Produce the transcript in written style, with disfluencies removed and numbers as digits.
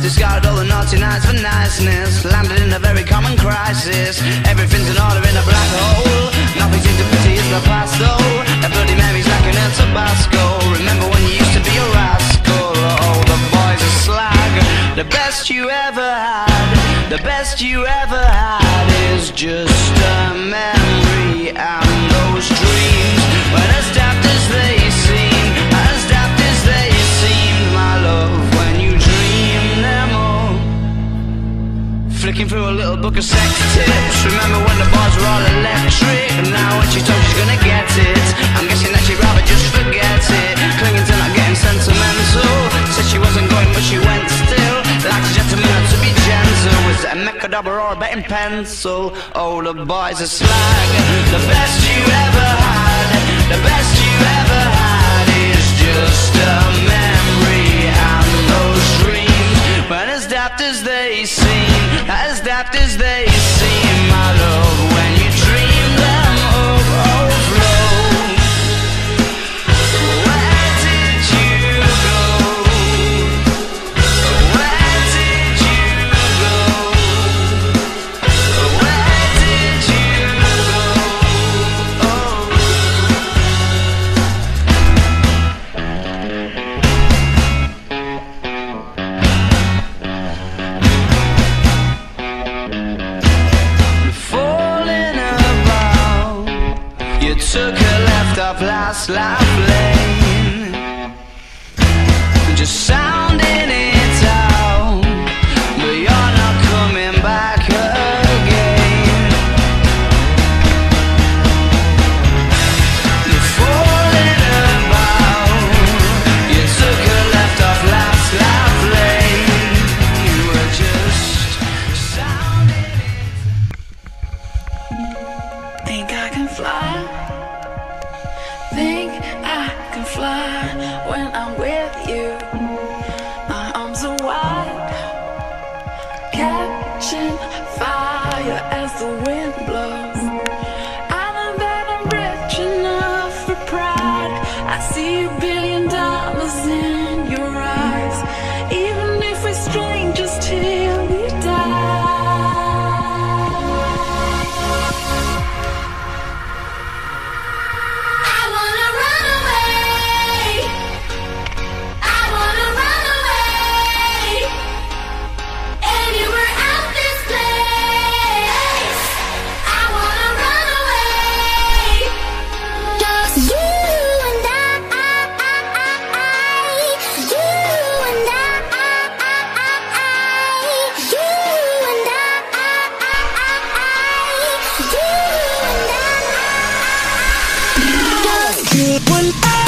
Discarded all the naughty nights for niceness. Landed in a very common crisis. Everything's in order in a black hole. Nothing seems to pity is the past though. That Bloody Mary's like an El Tabasco. Remember when you used to be a rascal? Oh, the boys are slag. The best you ever had, the best you ever had is just a memory. And those dreams, when as daft as they seem, as daft as they seemed, my love, when you dream them all. Flicking through a little book of sex tips. Remember when the bars were all electric? And now when she told she's gonna get it, I'm guessing that she'd rather just forget it. Clinging to not getting sentimental. Said she wasn't going but she went still. Like a gentleman had to be gentle. Was it a Mechadabra or a betting pencil? Oh, the boys are slag. The best you ever had, the best you ever had is just a memory. And those dreams, when as daft as they seem, as daft as they seem, my love, when you dream them overflow. Where did you go? Where did you go? Where did you go? Oh. Falling about, you took a left off last life lane, just sounding it out, but you're not coming back again. You're falling about, you took a left off last life lane, you were just sounding it. Think I can fly. Think I can fly when I'm with you. My arms are wide, catching fire as the wind blows. I know that I'm rich enough for pride. I see $1 billion in your eyes, even if we're strangers till we die. When I